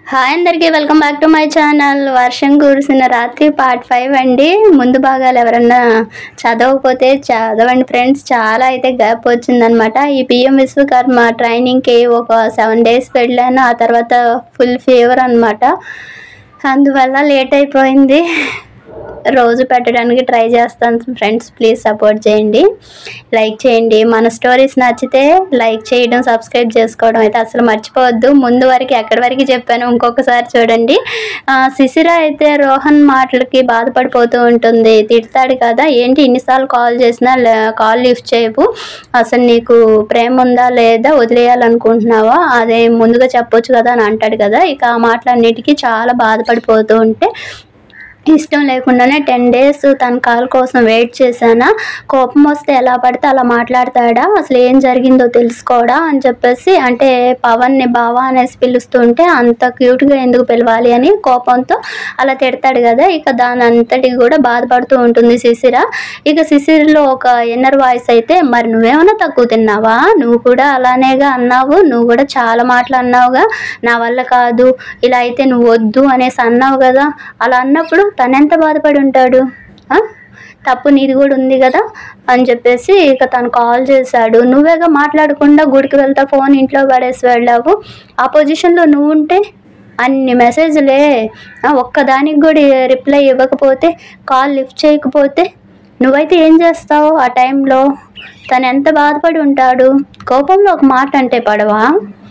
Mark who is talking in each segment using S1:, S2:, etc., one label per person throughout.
S1: Hi అందరికీ welcome back to my channel. వర్షం కురిసిన రాత్రి పార్ట్ 5 అండి. ముందు భాగాలు ఎవరన్నా చదవకపోతే చదవండి ఫ్రెండ్స్. చాలా అయితే గ్యాప్ వచ్చిందనమాట. ఈ పిఎం విశ్వకర్మ ట్రైనింగ్కి ఒక 7 days వెళ్ళాను. ఆ తర్వాత ఫుల్ ఫీవర్ అనమాట. అందువల్ల లేట్ అయిపోయింది. రోజు పెట్టడానికి ట్రై చేస్తాను ఫ్రెండ్స్. ప్లీజ్ సపోర్ట్ చేయండి, లైక్ చేయండి. మన స్టోరీస్ నచ్చితే లైక్ చేయడం, సబ్స్క్రైబ్ చేసుకోవడం అయితే అసలు మర్చిపోవద్దు. ముందు వరకు ఎక్కడి వరకు చెప్పాను ఇంకొకసారి చూడండి. శిశిర అయితే రోహన్ మాటలకి బాధపడిపోతూ ఉంటుంది. తిడతాడు కదా, ఏంటి ఇన్నిసార్లు కాల్ చేసినా కాల్ లిఫ్ట్ చేయవు, అసలు నీకు ప్రేమ ఉందా లేదా, వదిలేయాలనుకుంటున్నావా, అదే ముందుగా చెప్పొచ్చు కదా అని అంటాడు కదా. ఇక ఆ మాటలన్నిటికీ చాలా బాధపడిపోతూ ఉంటే ఇష్టం లేకుండానే 10 days తన కాల్ కోసం వెయిట్ చేశానా, కోపం వస్తే ఎలా పడితే అలా మాట్లాడతాడా, అసలు ఏం జరిగిందో తెలుసుకోడా అని చెప్పేసి, అంటే పవన్ని బావా అనేసి పిలుస్తుంటే అంత క్యూట్గా ఎందుకు పిలవాలి అని కోపంతో అలా తిడతాడు కదా. ఇక దాని అంతటికి కూడా బాధపడుతూ ఉంటుంది శిశిర. ఇక శిశిరలో ఒక ఇన్నర్ వాయిస్ అయితే, మరి నువ్వేమైనా తక్కువ తిన్నావా, నువ్వు కూడా అలానేగా అన్నావు, నువ్వు కూడా చాలా మాటలు అన్నావుగా, నా వల్ల కాదు, ఇలా అయితే నువ్వు వద్దు అనేసి అన్నావు కదా, అలా అన్నప్పుడు తనెంత బాధపడి ఉంటాడు, తప్పు నీది కూడా ఉంది కదా అని చెప్పేసి ఇక తను కాల్ చేశాడు. నువ్వేగా మాట్లాడకుండా గుడికి వెళ్తా ఫోన్ ఇంట్లో పడేసి వెళ్ళావు, ఆ పొజిషన్లో నువ్వు ఉంటే అన్ని మెసేజ్లే, ఒక్కదానికి కూడా రిప్లై ఇవ్వకపోతే, కాల్ లిఫ్ట్ చేయకపోతే నువ్వైతే ఏం చేస్తావు ఆ టైంలో? తను ఎంత బాధపడి ఉంటాడు. కోపంలో ఒక మాట అంటే పడవా,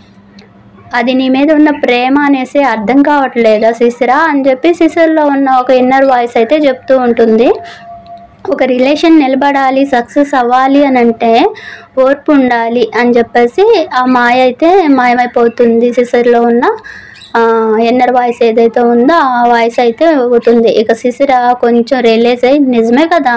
S1: అది నీ మీద ఉన్న ప్రేమ అనేసి అర్థం కావట్లేదా శిశిర అని చెప్పి శిశిరలో ఉన్న ఒక ఇన్నర్ వాయిస్ అయితే చెప్తూ ఉంటుంది. ఒక రిలేషన్ నిలబడాలి, సక్సెస్ అవ్వాలి అని అంటే ఓర్పు ఉండాలి అని చెప్పేసి ఆ మాయ అయితే మాయమైపోతుంది. శిశిరలో ఉన్న ఇన్నర్ వాయిస్ ఏదైతే ఉందో ఆ వాయిస్ అయితే అవుతుంది. ఇక శిశిర కొంచెం రియలైజ్ అయ్యి నిజమే కదా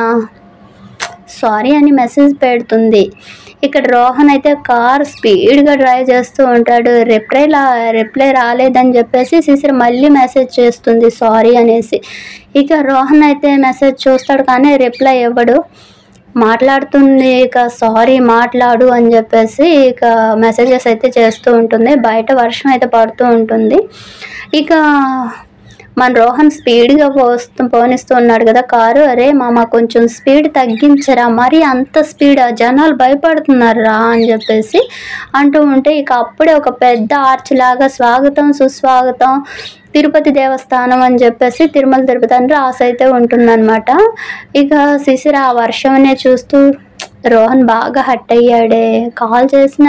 S1: సారీ అని మెసేజ్ పెడుతుంది. ఇక్కడ రోహన్ అయితే కార్ స్పీడ్గా డ్రైవ్ చేస్తూ ఉంటాడు. రిప్లై రాలేదని చెప్పేసి శిశిర మళ్ళీ మెసేజ్ చేస్తుంది సారీ అనేసి. ఇక రోహన్ అయితే మెసేజ్ చూస్తాడు కానీ రిప్లై ఇవ్వడు. మాట్లాడుతుంది ఇక సారీ మాట్లాడు అని చెప్పేసి ఇక మెసేజెస్ అయితే చేస్తూ ఉంటుంది. బయట వర్షం అయితే పడుతూ ఉంటుంది. ఇక మన రోహన్ స్పీడ్గా పోనిస్తూ ఉన్నాడు కదా కారు. అరే మామ కొంచెం స్పీడ్ తగ్గించరా, మరి అంత స్పీడ్ జనాలు భయపడుతున్నారు రా అని చెప్పేసి అంటూ ఉంటే ఇక అప్పుడే ఒక పెద్ద ఆర్చ్ లాగా స్వాగతం సుస్వాగతం తిరుపతి దేవస్థానం అని చెప్పేసి తిరుమల తిరుపతి అని రాసి అయితే ఉంటుందన్నమాట. ఇక శిశిర ఆ వర్షంనే చూస్తూ రోహన్ బాగా హట్ అయ్యాడే, కాల్ చేసిన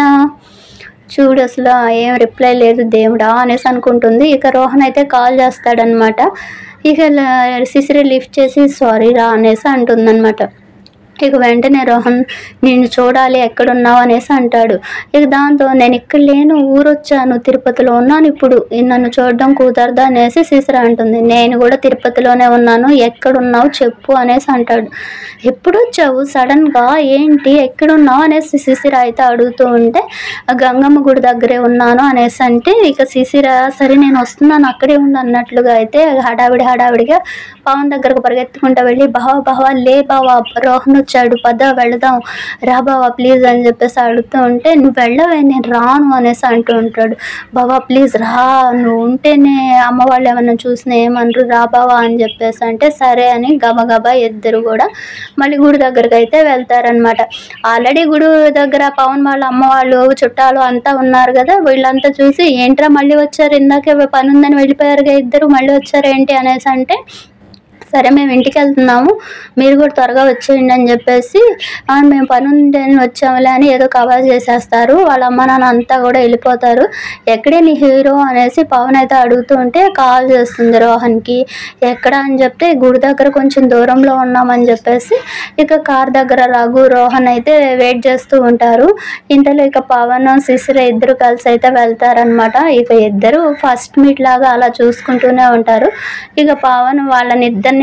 S1: చూడు అసలు ఏం రిప్లై లేదు దేవుడా అనేసి అనుకుంటుంది. ఇక రోహన్ అయితే కాల్ చేస్తాడనమాట. ఇక శిశిర లిఫ్ట్ చేసి సారీ రా అనేసి అంటుందన్నమాట. ఇక వెంటనే రోహన్ నిన్ను చూడాలి ఎక్కడున్నావు అనేసి అంటాడు. ఇక దాంతో నేను ఇక్కడ లేను, ఊరొచ్చాను, తిరుపతిలో ఉన్నాను, ఇప్పుడు నన్ను చూడడం కుదరదా అనేసి శిశిర అంటుంది. నేను కూడా తిరుపతిలోనే ఉన్నాను, ఎక్కడున్నావు చెప్పు అనేసి అంటాడు. ఎప్పుడు వచ్చావు సడన్గా, ఏంటి ఎక్కడున్నావు అనేసి శిశిర అయితే అడుగుతూ ఉంటే గంగమ్మ గుడి దగ్గరే ఉన్నాను అనేసి అంటే ఇక శిశిర సరే నేను వస్తున్నాను అక్కడే ఉండు అన్నట్లుగా అయితే హడావిడిగా పవన్ దగ్గరకు పరిగెత్తుకుంటా వెళ్ళి బావా లే బావా, రోహన్ వచ్చాడు, పద వెళదాం, రా బావా ప్లీజ్ అని చెప్పేసి అడుగుతూ ఉంటే నువ్వు వెళ్ళవే నేను రాను అనేసి అంటూ ఉంటాడు. బావా ప్లీజ్ రా, నువ్వు ఉంటేనే అమ్మ వాళ్ళు ఏమన్నా చూసినా ఏమనరు, రా బావా అని చెప్పేసి అంటే సరే అని గబగబా ఇద్దరు కూడా మళ్ళీ గుడి దగ్గరకు అయితే వెళ్తారనమాట. ఆల్రెడీ గుడి దగ్గర పవన్ వాళ్ళ అమ్మ వాళ్ళు చుట్టాలు అంతా ఉన్నారు కదా. వీళ్ళంతా చూసి ఏంట్రా మళ్ళీ వచ్చారు, ఇందాకే పని ఉందని వెళ్ళిపోయారుగా ఇద్దరు, మళ్ళీ వచ్చారు ఏంటి అనేసి అంటే సరే మేము ఇంటికి వెళ్తున్నాము, మీరు కూడా త్వరగా వచ్చేయండి అని చెప్పేసి మేము పని ఉందని వచ్చాములే అని ఏదో కవర్ చేసేస్తారు. వాళ్ళ అమ్మ నాన్న అంతా కూడా వెళ్ళిపోతారు. ఎక్కడే నీ హీరో అనేసి పవన్ అయితే అడుగుతూ ఉంటే కాల్ చేస్తుంది రోహన్కి. ఎక్కడ అని చెప్తే గుడి దగ్గర కొంచెం దూరంలో ఉన్నామని చెప్పేసి ఇక కార్ దగ్గర రఘు రోహన్ అయితే వెయిట్ చేస్తూ ఉంటారు. ఇంతలో ఇక పవన్ శిశిర ఇద్దరు కలిసి అయితే వెళ్తారనమాట. ఇక ఇద్దరు ఫస్ట్ మీట్ లాగా అలా చూసుకుంటూనే ఉంటారు. ఇక పవన్ వాళ్ళని ఇద్దరిని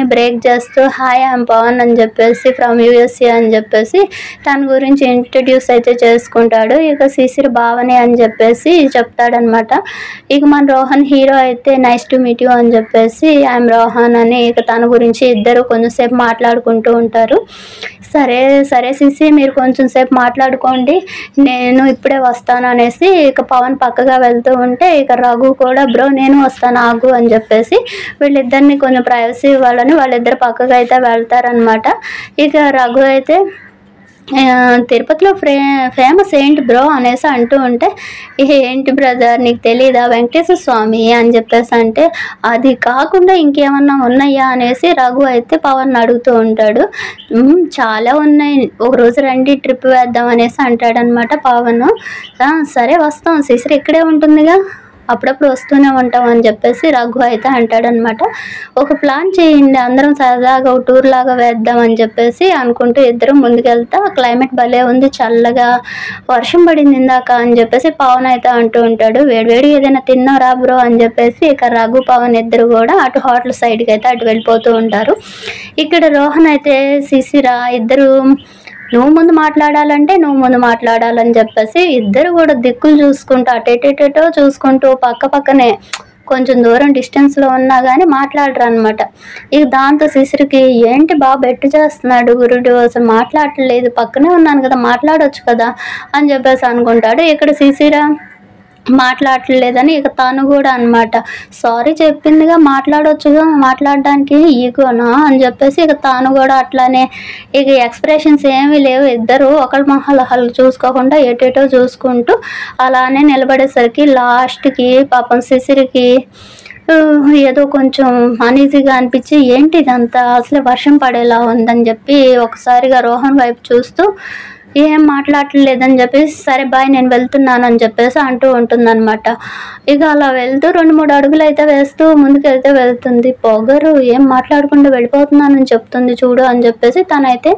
S1: అందరినీ బ్రేక్ చేస్తూ హాయ్ ఐఎమ్ పవన్ అని చెప్పేసి ఫ్రమ్ యూఎస్ఏ అని చెప్పేసి తన గురించి ఇంట్రడ్యూస్ అయితే చేసుకుంటాడు. ఇక శిశిర భావనే అని చెప్పేసి చెప్తాడనమాట. ఇక మన రోహన్ హీరో అయితే నైస్ టు మీట్ యూ అని చెప్పేసి ఐఎమ్ రోహన్ అని ఇక తన గురించి ఇద్దరు కొంచెంసేపు మాట్లాడుకుంటూ ఉంటారు. సరే సిసి మీరు కొంచెం సేపు మాట్లాడుకోండి, నేను ఇప్పుడే వస్తాను అనేసి ఇక పవన్ పక్కగా వెళ్తూ ఉంటే ఇక రఘు కూడా బ్రో నేను వస్తాను ఆగు అని చెప్పేసి వీళ్ళిద్దరిని కొంచెం ప్రైవసీ ఇవ్వాలని వాళ్ళిద్దరు పక్కగా అయితే వెళ్తారనమాట. ఇక రఘు అయితే తిరుపతిలో ఫేమస్ ఏంటి బ్రో అనేసి అంటూ ఉంటే ఏంటి బ్రదర్ నీకు తెలీదా వెంకటేశ్వర స్వామి అని చెప్పేసి అంటే అది కాకుండా ఇంకేమన్నా ఉన్నాయా అనేసి రఘు అయితే పవన్ అడుగుతూ ఉంటాడు. చాలా ఉన్నాయి, ఒక రోజు రండి ట్రిప్ వేద్దాం అనేసి అంటాడనమాట పవన్. సరే వస్తాం, శిశిర ఇక్కడే ఉంటుందిగా, అప్పుడప్పుడు వస్తూనే ఉంటాం అని చెప్పేసి రఘు అయితే అంటాడనమాట. ఒక ప్లాన్ చేయండి, అందరం సరదాగా ఒక టూర్ లాగా వేద్దాం అని చెప్పేసి అనుకుంటూ ఇద్దరు ముందుకెళ్తా క్లైమేట్ భలే ఉంది, చల్లగా వర్షం పడింది ఇందాక అని చెప్పేసి పవన్ అయితే అంటూ ఉంటాడు. వేడివేడి ఏదైనా తిన్నారా బ్రో అని చెప్పేసి ఇక రఘు పవన్ ఇద్దరు కూడా అటు హోటల్ సైడ్కి అయితే అటు వెళ్ళిపోతూ ఉంటారు. ఇక్కడ రోహన్ అయితే శిశిర ఇద్దరు నువ్వు ముందు మాట్లాడాలని చెప్పేసి ఇద్దరు కూడా దిక్కులు చూసుకుంటూ అటేటేటో చూసుకుంటూ పక్కనే కొంచెం దూరం డిస్టెన్స్లో ఉన్నా కానీ మాట్లాడరు అనమాట. ఇక దాంతో శిశిరికి ఏంటి బాబు ఎట్టు చేస్తున్నాడు గురుడు, అసలు మాట్లాడలేదు, పక్కనే ఉన్నాను కదా మాట్లాడవచ్చు కదా అని చెప్పేసి అనుకుంటాడు. ఇక్కడ శిశిర మాట్లాడలేదని ఇక తను కూడా అనమాట సారీ చెప్పిందిగా మాట్లాడవచ్చుగా, మాట్లాడడానికి ఈగోనా అని చెప్పేసి ఇక తాను కూడా అట్లానే ఇక ఎక్స్ప్రెషన్స్ ఏమీ లేవు, ఇద్దరు ఒకళ్ళ మొహాలు చూసుకోకుండా ఎటేటో చూసుకుంటూ అలానే నిలబడేసరికి లాస్ట్కి పాపం శిశిరికి ఏదో కొంచెం అనీజీగా అనిపించి ఏంటి ఇదంతా అసలే వర్షం పడేలా ఉందని చెప్పి ఒకసారిగా రోహన్ వైపు చూస్తూ ఏం మాట్లాడలేదని చెప్పేసి సరే బాయ్ నేను వెళ్తున్నాను అని చెప్పేసి అంటూ ఉంటుందన్నమాట. ఇక అలా వెళ్తూ 2-3 అడుగులు అయితే వేస్తూ ముందుకైతే వెళ్తుంది. పొగరు ఏం మాట్లాడకుండా వెళ్ళిపోతున్నానని చెప్తుంది చూడు అని చెప్పేసి తనైతే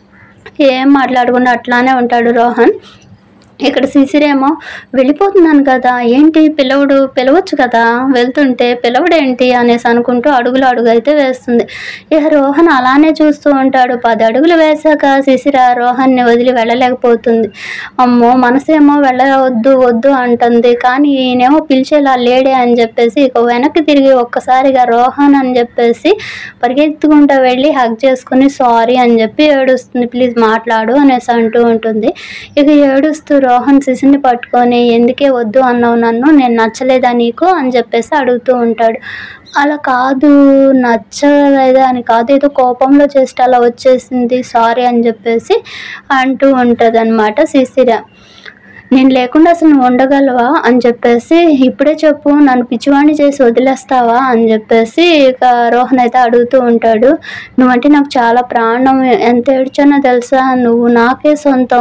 S1: ఏం మాట్లాడకుండా అట్లానే ఉంటాడు రోహన్. ఇక్కడ శిశిరేమో వెళ్ళిపోతున్నాను కదా ఏంటి పిలవచ్చు కదా, వెళ్తుంటే పిలవడేంటి అనేసి అనుకుంటూ అడుగు అయితే వేస్తుంది. ఇక రోహన్ అలానే చూస్తూ ఉంటాడు. 10 అడుగులు వేశాక శిశిర రోహన్ని వదిలి వెళ్ళలేకపోతుంది. అమ్మో మనసేమో వద్దు అంటుంది, కానీ ఈయనేమో పిలిచేలా లేడే అని చెప్పేసి ఇక వెనక్కి తిరిగి ఒక్కసారిగా రోహన్ అని చెప్పేసి పరిగెత్తుకుంటూ వెళ్ళి హగ్ చేసుకుని సారీ అని చెప్పి ఏడుస్తుంది, ప్లీజ్ మాట్లాడు అనేసి అంటూ ఉంటుంది. ఇక ఏడుస్తూ రోహన్ శిశుని పట్టుకొని ఎందుకే వద్దు అన్నావు నన్ను, నేను నచ్చలేదా నీకు అని చెప్పేసి అడుగుతూ ఉంటాడు. అలా కాదు నచ్చలేదా అని కాదు, ఏదో కోపంలో చేస్తే అలా వచ్చేసింది సారీ అని చెప్పేసి అంటూ ఉంటుంది అనమాట శిశిర. నేను లేకుండా అసలు నువ్వు ఉండగలవా అని చెప్పేసి ఇప్పుడే చెప్పు, నన్ను పిచ్చివాణ్ణి చేసి వదిలేస్తావా అని చెప్పేసి ఇక రోహన్ అయితే అడుగుతూ ఉంటాడు. నువ్వంటే నాకు చాలా ప్రాణం, ఎంత ఏడ్చానో తెలుసా, నువ్వు నాకే సొంతం,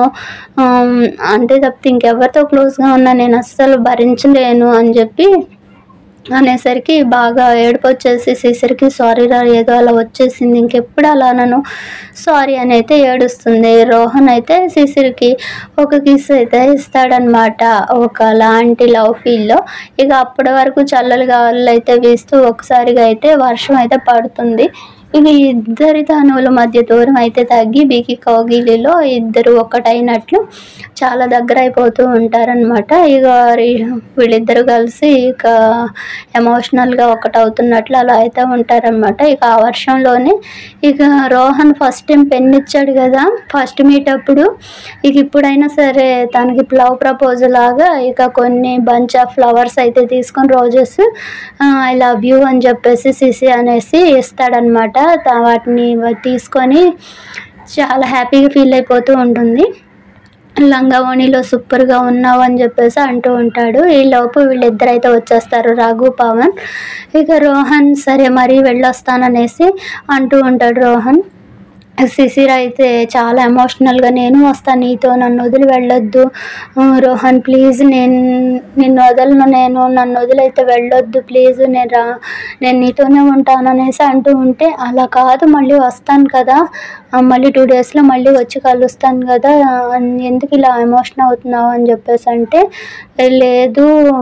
S1: అంతే తప్పితే ఇంకెవరితో క్లోజ్గా ఉన్నా నేను అస్సలు భరించలేను అని చెప్పి అనేసరికి బాగా ఏడుపు వచ్చేసి శిశిరికి సారీ రా ఏదో అలా వచ్చేసింది, ఇంకెప్పుడు అలా నన్ను సారీ అని అయితే ఏడుస్తుంది. రోహన్ అయితే శిశిరికి ఒక కిస్ అయితే ఇస్తాడనమాట, ఒకలాంటి లవ్ ఫీల్లో. ఇక అప్పటి వరకు చల్లలు గాలులు అయితే వీస్తూ ఒకసారిగా అయితే వర్షం అయితే పడుతుంది. ఇక ఇద్దరి తనువుల మధ్య దూరం అయితే తగ్గి బిగి కౌగిలిలో ఇద్దరు ఒక్కటైనట్లు చాలా దగ్గర అయిపోతూ ఉంటారనమాట. ఇక వీళ్ళిద్దరు కలిసి ఇక ఎమోషనల్గా ఒకటవుతున్నట్లు అలా అయితే ఉంటారనమాట. ఇక ఆ వర్షంలోనే ఇక రోహన్ ఫస్ట్ టైం పెన్ ఇచ్చాడు కదా ఫస్ట్ మీట్ అప్పుడు, ఇక ఇప్పుడైనా సరే తనకి లవ్ ప్రపోజల్ లాగా ఇక కొన్ని బంచ్ ఆఫ్ ఫ్లవర్స్ అయితే తీసుకొని రోజెస్ ఐ లవ్ యూ అని చెప్పేసి సిసి అనేసి ఇస్తాడనమాట. వాటిని తీసుకొని చాలా హ్యాపీగా ఫీల్ అయిపోతూ ఉంటుంది. లంగావోణిలో సూపర్గా ఉన్నావు అని చెప్పేసి అంటూ ఉంటాడు. ఈ లోపు వీళ్ళిద్దరైతే వచ్చేస్తారు రఘు పవన్. ఇక రోహన్ సరే మరీ వెళ్ళొస్తాననేసి అంటూ ఉంటాడు రోహన్. శిశిర అయితే చాలా ఎమోషనల్గా నేను వస్తాను నీతో, నన్ను వదిలి వెళ్ళొద్దు రోహన్ ప్లీజ్, నిన్ను వదలను, నన్ను వదిలైతే వెళ్ళొద్దు ప్లీజ్, నేను నీతోనే ఉంటాను అనేసి అంటూ ఉంటే అలా కాదు మళ్ళీ వస్తాను కదా, మళ్ళీ 2 డేస్లో మళ్ళీ వచ్చి కలుస్తాను కదా, ఎందుకు ఇలా ఎమోషన్ అవుతున్నావు అని చెప్పేసి అంటే లేదు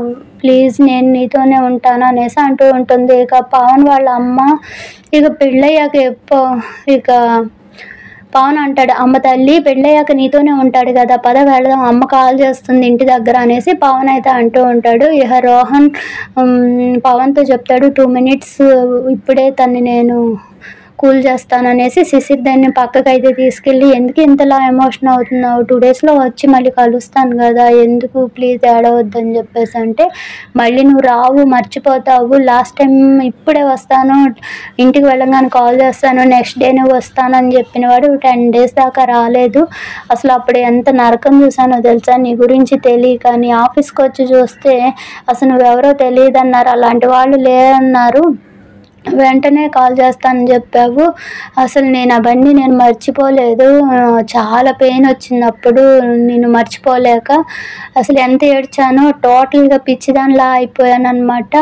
S1: ప్లీజ్ నేను నీతోనే ఉంటాను అనేసి అంటూ ఉంటుంది. ఇక పవన్ వాళ్ళ అమ్మ ఇక పెళ్ళయ్యాక ఇక పవన్ అంటాడు, అమ్మ తల్లి పెళ్ళయ్యాక నీతోనే ఉంటాడు కదా, పద వెళదాం, అమ్మ కాల్ చేస్తుంది ఇంటి దగ్గర అనేసి పవన్ అయితే అంటూ ఉంటాడు. ఇక రోహన్ పవన్తో చెప్తాడు, 2 minutes ఇప్పుడే తన్ని నేను కూల్ చేస్తాననేసి శిశిర్ దాన్ని పక్కకైతే తీసుకెళ్ళి, ఎందుకు ఇంతలా ఎమోషన్ అవుతున్నావు, 2 daysలో వచ్చి మళ్ళీ కలుస్తాను కదా, ఎందుకు ప్లీజ్ ఏడవద్దని చెప్పేసి అంటే, మళ్ళీ నువ్వు రావు, మర్చిపోతావు, లాస్ట్ టైం ఇప్పుడే వస్తాను, ఇంటికి వెళ్ళగానే కాల్ చేస్తాను, నెక్స్ట్ డేనే వస్తాను అని చెప్పినవాడు 10 days దాకా రాలేదు. అసలు అప్పుడు ఎంత నరకం చూసానో తెలుసా, నీ గురించి తెలియక నీ ఆఫీస్కి వచ్చి చూస్తే అసలు నువ్వెవరో తెలియదన్నారు, అలాంటి వాళ్ళు లేరన్నారు, వెంటనే కాల్ చేస్తానని చెప్పావు, అసలు నేను అవన్నీ నేను మర్చిపోలేదు, చాలా పెయిన్ వచ్చింది అప్పుడు నేను మర్చిపోలేక, అసలు ఎంత ఏడ్చానో, టోటల్గా పిచ్చిదానిలా అయిపోయాను అనమాట.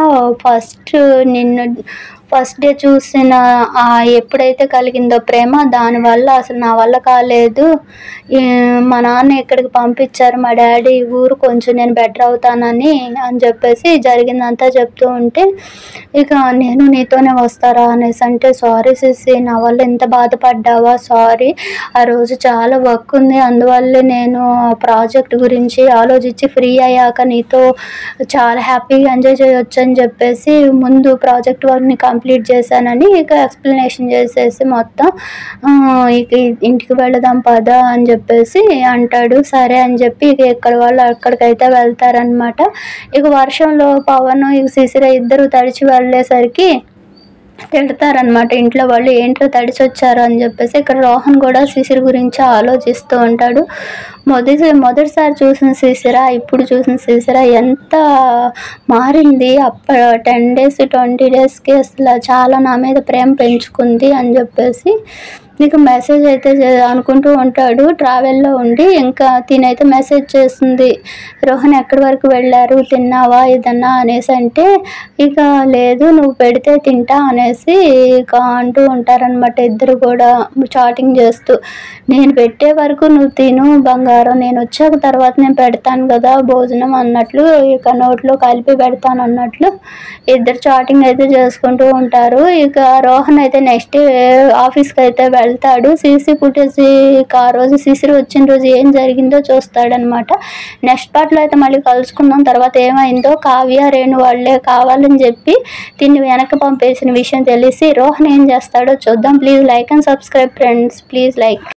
S1: ఫస్ట్ డే చూసిన ఎప్పుడైతే కలిగిందో ప్రేమ, దానివల్ల అసలు నా వల్ల కాలేదు, మా నాన్న ఇక్కడికి పంపించారు, మా డాడీ ఊరు కొంచెం నేను బెటర్ అవుతానని అని చెప్పేసి జరిగిందంతా చెప్తూ ఉంటే, ఇక నేను నీతోనే వస్తారా అనేసి అంటే, సారీ సిసి, నా వల్ల ఎంత బాధపడ్డావా, సారీ, ఆ రోజు చాలా వర్క్ ఉంది, అందువల్లే నేను ప్రాజెక్ట్ గురించి ఆలోచించి ఫ్రీ అయ్యాక నీతో చాలా హ్యాపీగా ఎంజాయ్ చేయొచ్చు అని చెప్పేసి ముందు ప్రాజెక్ట్ వర్క్ని కంప్లీట్ చేశానని ఇక ఎక్స్ప్లెనేషన్ చేసేసి మొత్తం ఇక ఇంటికి వెళదాం పదా అని చెప్పేసి అంటాడు. సరే అని చెప్పి ఇక ఎక్కడ వాళ్ళు అక్కడికైతే వెళ్తారనమాట. ఇక వర్షంలో పవన్ ఇక శిశిర ఇద్దరు తడిచి వెళ్ళేసరికి తిడతారనమాట ఇంట్లో వాళ్ళు, ఏంటో తడిచి వచ్చారు అని చెప్పేసి. ఇక్కడ రోహన్ కూడా శిశిర్ గురించి ఆలోచిస్తూ ఉంటాడు. మొదటిసారి చూసిన శిశిర ఇప్పుడు చూసిన శిశిర ఎంత మారింది, 10 days 20 daysకి అసలు చాలా నా మీద ప్రేమ పెంచుకుంది అని చెప్పేసి నీకు మెసేజ్ అయితే అనుకుంటూ ఉంటాడు ట్రావెల్లో ఉండి. ఇంకా తినైతే మెసేజ్ చేస్తుంది, రోహన్ ఎక్కడి వరకు వెళ్ళారు, తిన్నావా ఏదన్నా అనేసి అంటే, ఇక లేదు నువ్వు పెడితే తింటా అనేసి ఇక అంటూ ఉంటారనమాట ఇద్దరు కూడా చాటింగ్ చేస్తూ. నేను పెట్టే వరకు నువ్వు తిను బంగారం, నేను వచ్చాక తర్వాత నేను పెడతాను కదా భోజనం అన్నట్లు, ఇక నోట్లో కలిపి పెడతాను అన్నట్లు ఇద్దరు చాటింగ్ అయితే చేసుకుంటూ ఉంటారు. ఇక రోహన్ అయితే నెక్స్ట్ ఆఫీస్కి అయితే వెళ్తాడు. సీసీ ఫుటేజ్ ఇక ఆ రోజు శిశిర్ వచ్చిన రోజు ఏం జరిగిందో చూస్తాడనమాట. నెక్స్ట్ పార్ట్లో అయితే మళ్ళీ కలుసుకుందాం. తర్వాత ఏమైందో, కావ్య రేణు వాళ్ళే కావాలని చెప్పి దీన్ని వెనక్కి పంపేసిన విషయం తెలిసి రోహన్ ఏం చేస్తాడో చూద్దాం. Please like and subscribe friends, please like.